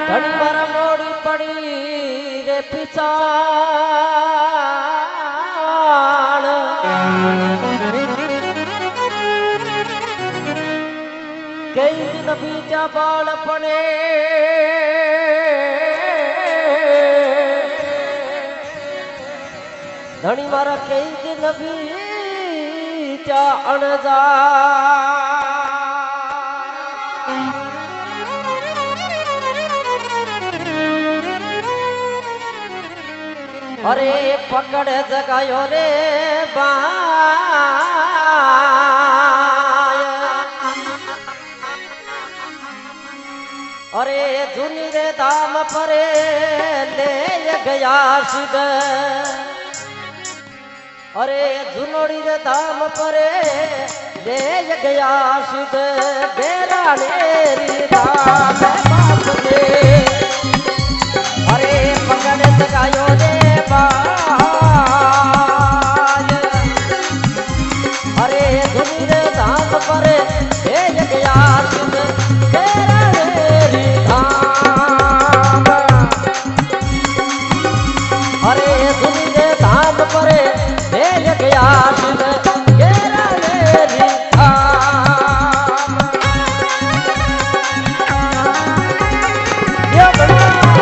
घड़ी बार मोड़ी पड़ी रे पिछाड़ कई दिन बीजा बालपणे धनी मारा कई दिन बीजा अणजा अरे पकड़ जगायो रे बाय अरे जुनी रे दाम परे ले गया सिद अरे जुनोड़ी रे दाम परे ले गया सिद बेरा नेरी दाम बाप दे अरे पकड़ जगायो रे बाय अरे जुनी रे दाम परे ले गया सिद बेरा नेरी दाम अरे जुनी रे दाम परे ले गया सिद बेरा नेरी दाम ये बड़ा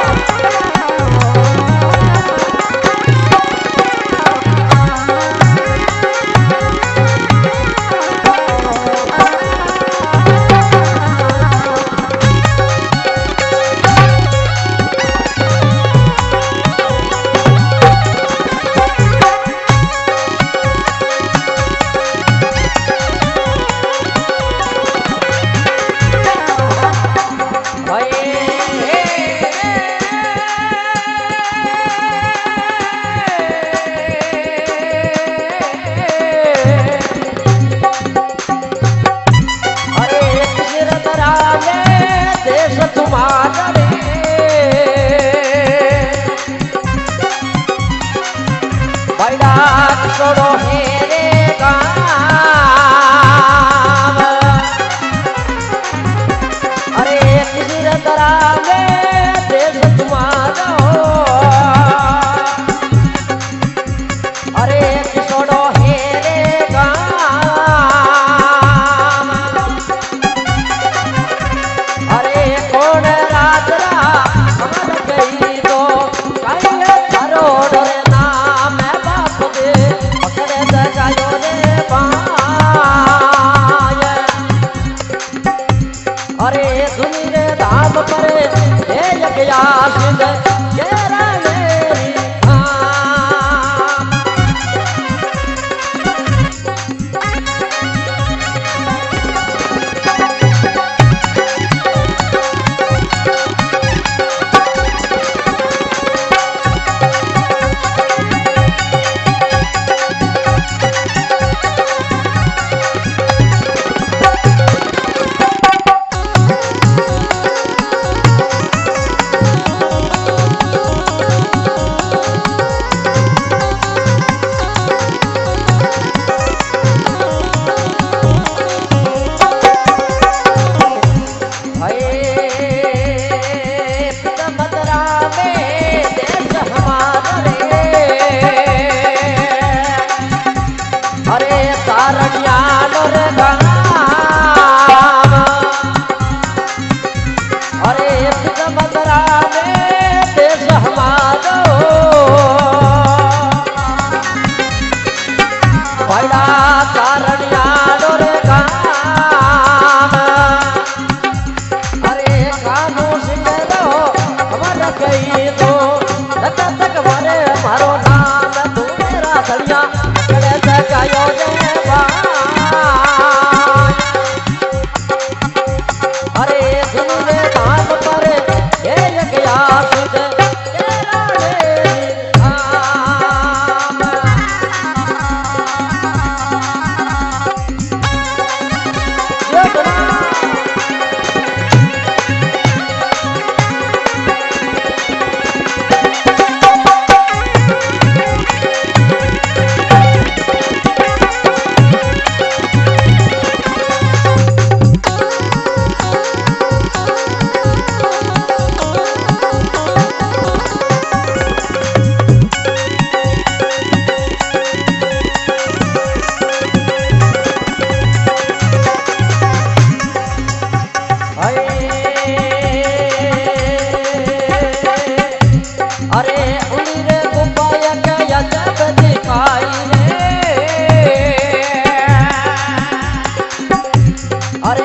छोड़ो हेरे गाँव अरे किसी तरह में देश तुम्हारा अरे छोड़ो हेरे गाँव अरे कौन राजरा समझ गई तो कहीं करोड़ रे नाम है बाप दे पकड़े जगायो रे बाय अरे सुनी रे दाम परे ले गया सिद गेरा मेरी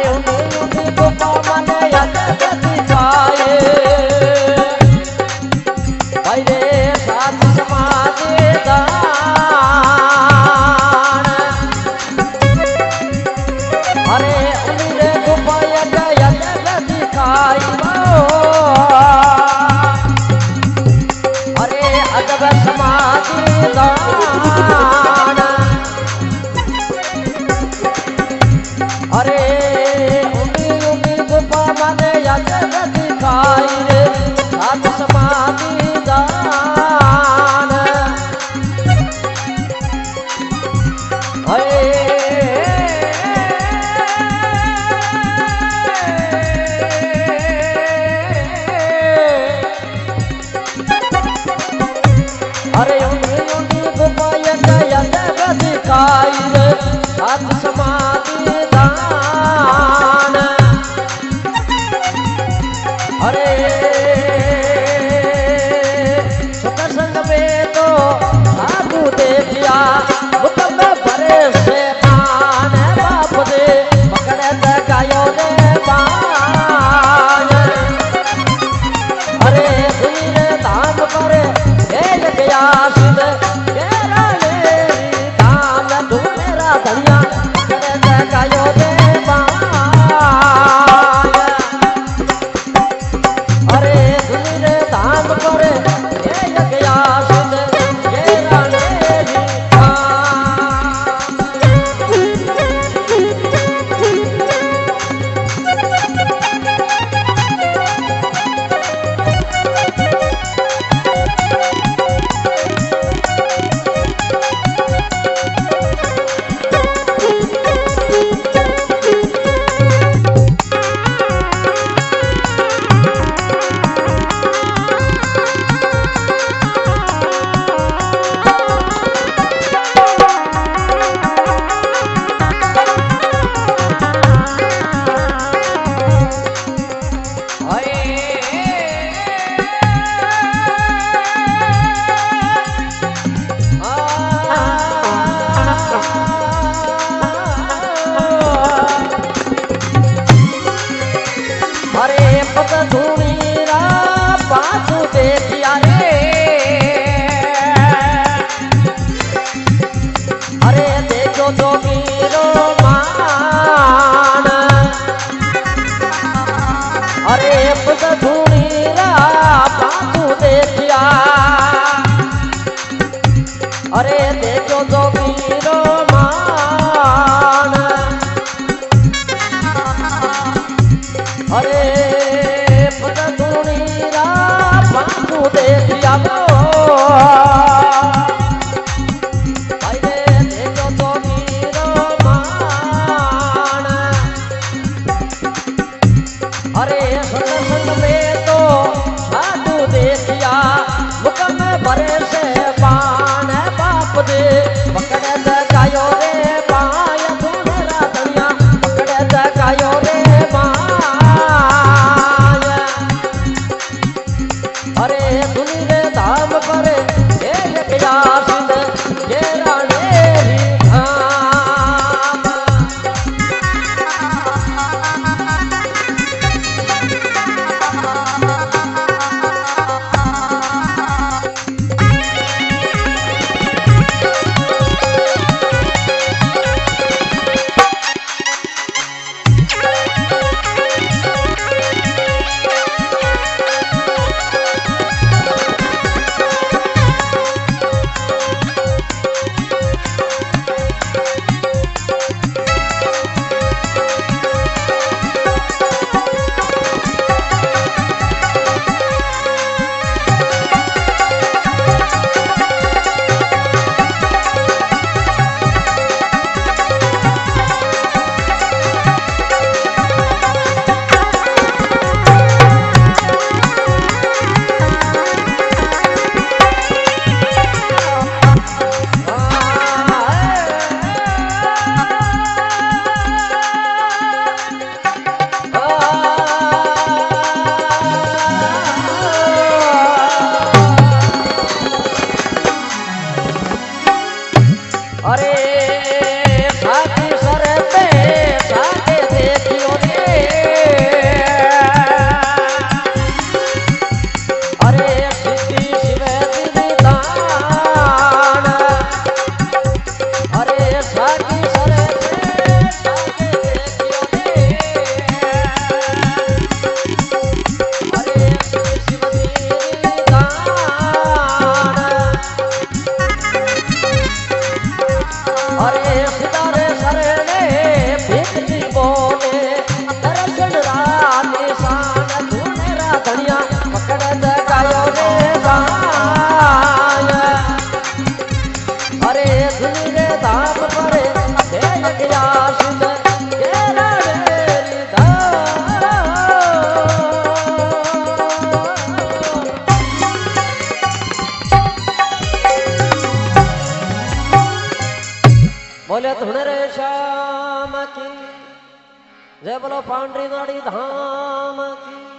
अरे उन्हीं उन्हीं गुफा मने अजब दिखाए भाई रे साथ समाधि दान अरे उन्हीं रे गुफा अजब दिखाई अरे अजब समाधि दान अरे उन्हीं उन्हीं गुफा मने अजब दिखाई रे साथ समाधि दान अरे उन्हीं उन्हीं गुफा अजब दिखाई रे साथ समाधि दान अरे सुख संग में तो साधु देखिया हुक्म भरे से पान बाप दे पकड़े गायो ने बान अरे धीरे धाम करे भेज गया सिद्ध तेरा मेरी धाम तू मेरा धनिया पकड़े गायो ने बान अरे धीरे धाम करे भेज गया सिद्ध तेरा मेरी अरे पत धूणीरा पाछू देखिया रे अरे देखो जोगीरो मान अरे पत धूणीरा पाछू देखिया अरे देखो जोगीरो मान अरे पत धूणीरा पाछू देखिया भाई रे देखो जोगीरो मान अरे सत्संग में तो साधु देखिया हुक्म भरे से पान बाप दे पकड़े गायो रे पाय तू मेरा धनिया पकड़े गायो रे अरे धुनी धाम करे भेज गया सिद्ध तेरा मेरी धाम सुनी रे धाम पर हे गया सुन केरा मेरी धाम। बोले धुन रे श्याम की जय, बोलो पांडरी नाड़ी धाम की।